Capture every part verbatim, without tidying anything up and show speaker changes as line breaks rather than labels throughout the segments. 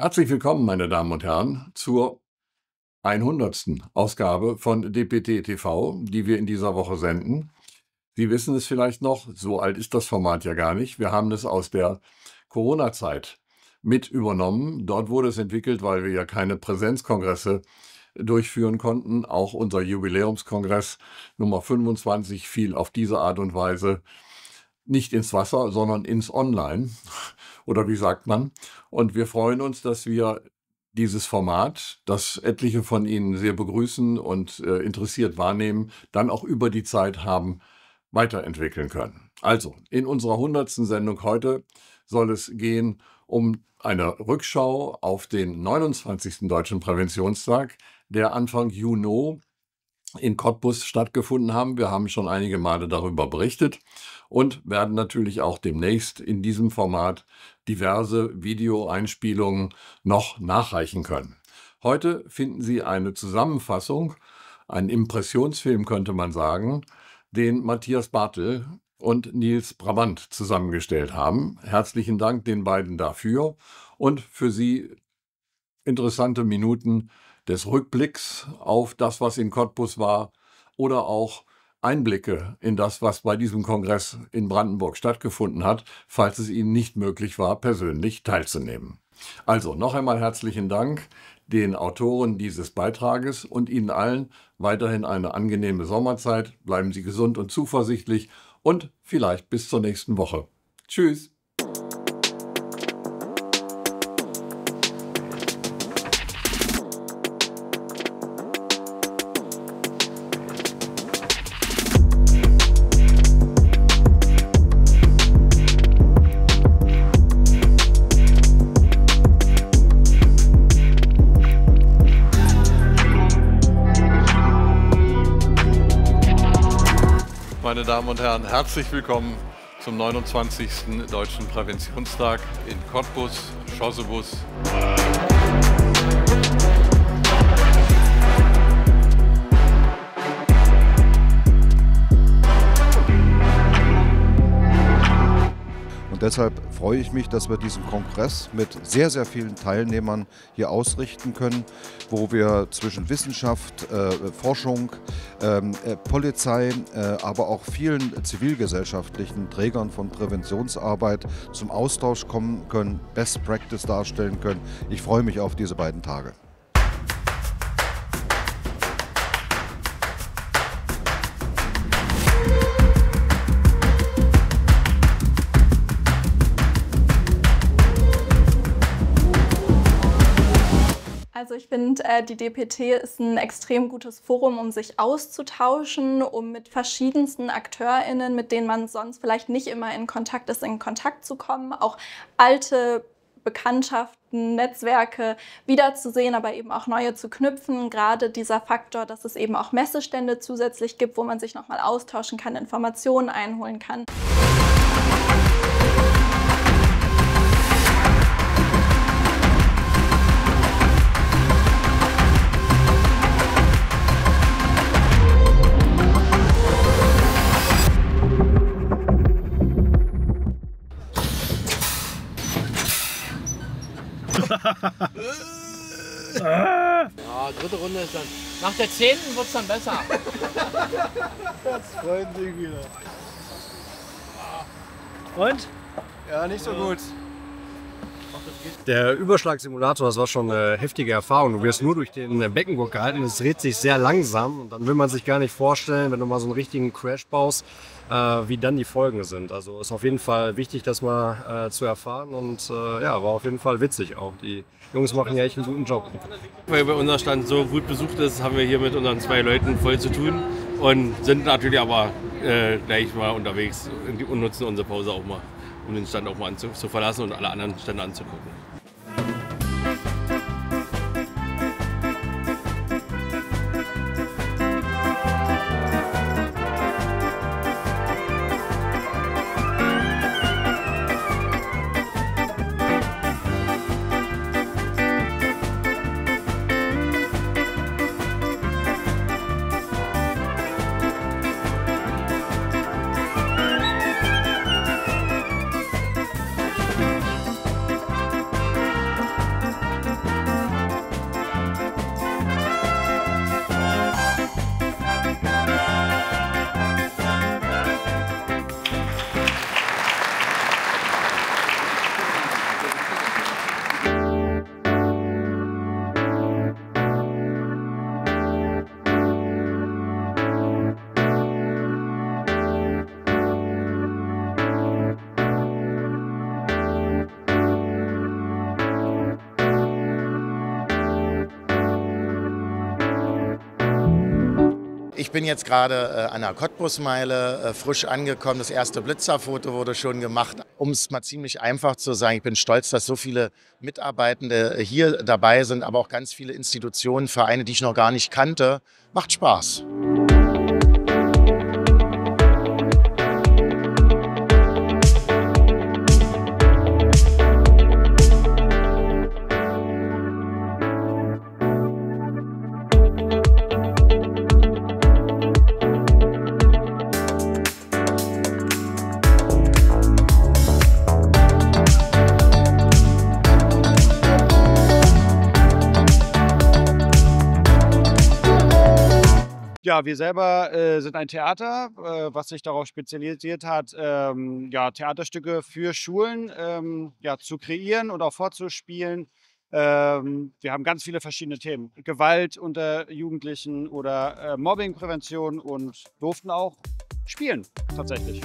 Herzlich willkommen, meine Damen und Herren, zur hundertsten Ausgabe von D P T T V, die wir in dieser Woche senden. Sie wissen es vielleicht noch, so alt ist das Format ja gar nicht. Wir haben es aus der Corona-Zeit mit übernommen. Dort wurde es entwickelt, weil wir ja keine Präsenzkongresse durchführen konnten. Auch unser Jubiläumskongress Nummer fünfundzwanzig fiel auf diese Art und Weise nicht ins Wasser, sondern ins Online. Oder wie sagt man? Und wir freuen uns, dass wir dieses Format, das etliche von Ihnen sehr begrüßen und äh, interessiert wahrnehmen, dann auch über die Zeit haben weiterentwickeln können. Also, in unserer hundertsten Sendung heute soll es gehen um eine Rückschau auf den neunundzwanzigsten Deutschen Präventionstag, der Anfang Juni in Cottbus stattgefunden haben. Wir haben schon einige Male darüber berichtet und werden natürlich auch demnächst in diesem Format diverse Videoeinspielungen noch nachreichen können. Heute finden Sie eine Zusammenfassung, einen Impressionsfilm könnte man sagen, den Matthias Bartel und Nils Brabant zusammengestellt haben. Herzlichen Dank den beiden dafür und für Sie interessante Minuten des Rückblicks auf das, was in Cottbus war, oder auch Einblicke in das, was bei diesem Kongress in Brandenburg stattgefunden hat, falls es Ihnen nicht möglich war, persönlich teilzunehmen. Also noch einmal herzlichen Dank den Autoren dieses Beitrages und Ihnen allen weiterhin eine angenehme Sommerzeit. Bleiben Sie gesund und zuversichtlich und vielleicht bis zur nächsten Woche. Tschüss! Meine Damen und Herren, herzlich willkommen zum neunundzwanzigsten Deutschen Präventionstag in Cottbus, Schossebus.
Und deshalb freue ich mich, dass wir diesen Kongress mit sehr, sehr vielen Teilnehmern hier ausrichten können, wo wir zwischen Wissenschaft, äh, Forschung, ähm, äh, Polizei, äh, aber auch vielen zivilgesellschaftlichen Trägern von Präventionsarbeit zum Austausch kommen können, Best Practice darstellen können. Ich freue mich auf diese beiden Tage.
Also ich finde, äh, die D P T ist ein extrem gutes Forum, um sich auszutauschen, um mit verschiedensten AkteurInnen, mit denen man sonst vielleicht nicht immer in Kontakt ist, in Kontakt zu kommen, auch alte Bekanntschaften, Netzwerke wiederzusehen, aber eben auch neue zu knüpfen. Gerade dieser Faktor, dass es eben auch Messestände zusätzlich gibt, wo man sich nochmal austauschen kann, Informationen einholen kann.
Ja, dritte Runde ist dann. Nach der zehnten wird es dann besser.
Das freut sich wieder.
Und?
Ja, nicht so gut.
Der Überschlagsimulator, das war schon eine heftige Erfahrung. Du wirst nur durch den Beckenbock gehalten, es dreht sich sehr langsam und dann will man sich gar nicht vorstellen, wenn du mal so einen richtigen Crash baust, äh, wie dann die Folgen sind. Also ist auf jeden Fall wichtig, das mal äh, zu erfahren und äh, ja, war auf jeden Fall witzig auch. Die Jungs machen ja echt einen guten Job.
Weil bei unser Stand so gut besucht ist, haben wir hier mit unseren zwei Leuten voll zu tun und sind natürlich aber äh, gleich mal unterwegs und nutzen unsere Pause auch mal, um den Stand auch mal zu, zu verlassen und alle anderen Stände anzugucken.
bin jetzt gerade äh, an der Cottbusmeile äh, frisch angekommen. Das erste Blitzerfoto wurde schon gemacht. Um es mal ziemlich einfach zu sagen, ich bin stolz, dass so viele Mitarbeitende hier dabei sind, aber auch ganz viele Institutionen, Vereine, die ich noch gar nicht kannte. Macht Spaß.
Ja, wir selber äh, sind ein Theater, äh, was sich darauf spezialisiert hat, ähm, ja, Theaterstücke für Schulen ähm, ja, zu kreieren und auch vorzuspielen. Ähm, wir haben ganz viele verschiedene Themen. Gewalt unter Jugendlichen oder äh, Mobbingprävention und durften auch spielen, tatsächlich.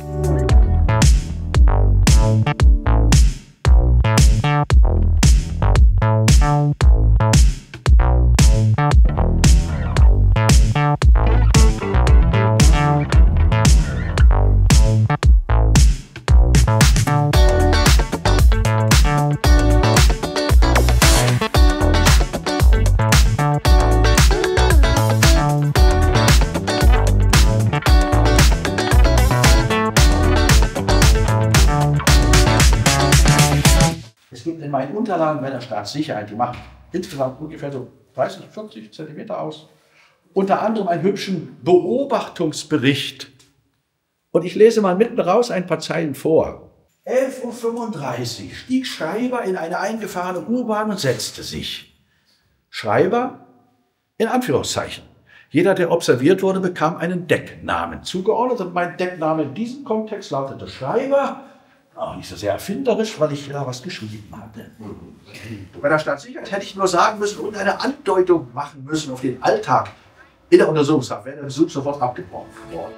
Es gibt in meinen Unterlagen bei der Staatssicherheit, die macht insgesamt ungefähr so dreißig, vierzig Zentimeter aus, unter anderem einen hübschen Beobachtungsbericht. Und ich lese mal mitten raus ein paar Zeilen vor. elf Uhr fünfunddreißig stieg Schreiber in eine eingefahrene U-Bahn und setzte sich. Schreiber in Anführungszeichen. Jeder, der observiert wurde, bekam einen Decknamen zugeordnet. Und mein Deckname in diesem Kontext lautete Schreiber. Auch nicht so sehr erfinderisch, weil ich da was geschrieben hatte. Bei der Staatssicherheit hätte ich nur sagen müssen und eine Andeutung machen müssen auf den Alltag in der Untersuchungshaft. Wäre der Besuch sofort abgebrochen worden.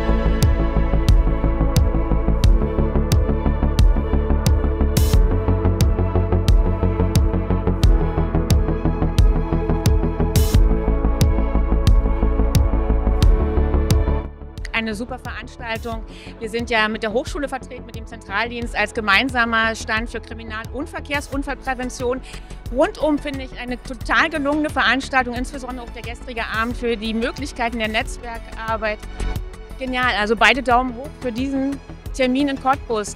Eine super Veranstaltung. Wir sind ja mit der Hochschule vertreten, mit dem Zentraldienst als gemeinsamer Stand für Kriminal- und Verkehrsunfallprävention. Rundum finde ich eine total gelungene Veranstaltung, insbesondere auch der gestrige Abend für die Möglichkeiten der Netzwerkarbeit. Genial, also beide Daumen hoch für diesen Termin in Cottbus.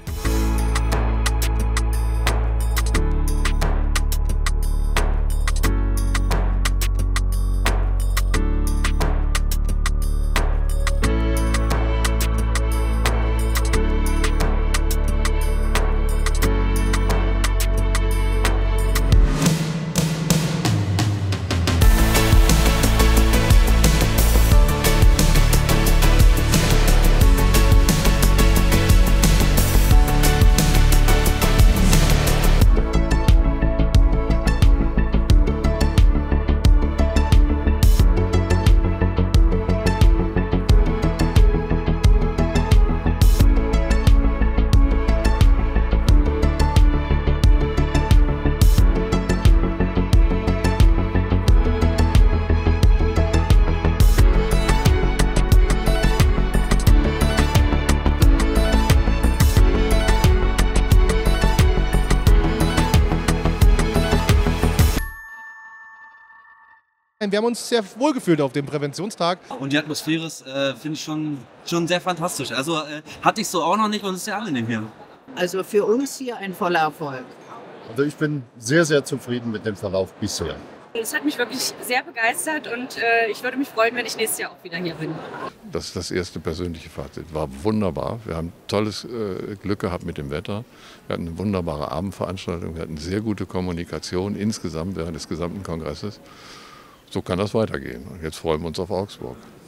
Wir haben uns sehr wohl gefühlt auf dem Präventionstag.
Und die Atmosphäre ist, äh, finde ich, schon, schon sehr fantastisch. Also äh, hatte ich so auch noch nicht und es ist sehr angenehm hier.
Also für uns hier ein voller Erfolg.
Also ich bin sehr, sehr zufrieden mit dem Verlauf bisher.
Es hat mich wirklich sehr begeistert und äh, ich würde mich freuen, wenn ich nächstes Jahr auch wieder hier bin.
Das ist das erste persönliche Fazit. War wunderbar. Wir haben tolles äh, Glück gehabt mit dem Wetter. Wir hatten eine wunderbare Abendveranstaltung. Wir hatten sehr gute Kommunikation insgesamt während des gesamten Kongresses. So kann das weitergehen. Und jetzt freuen wir uns auf Augsburg.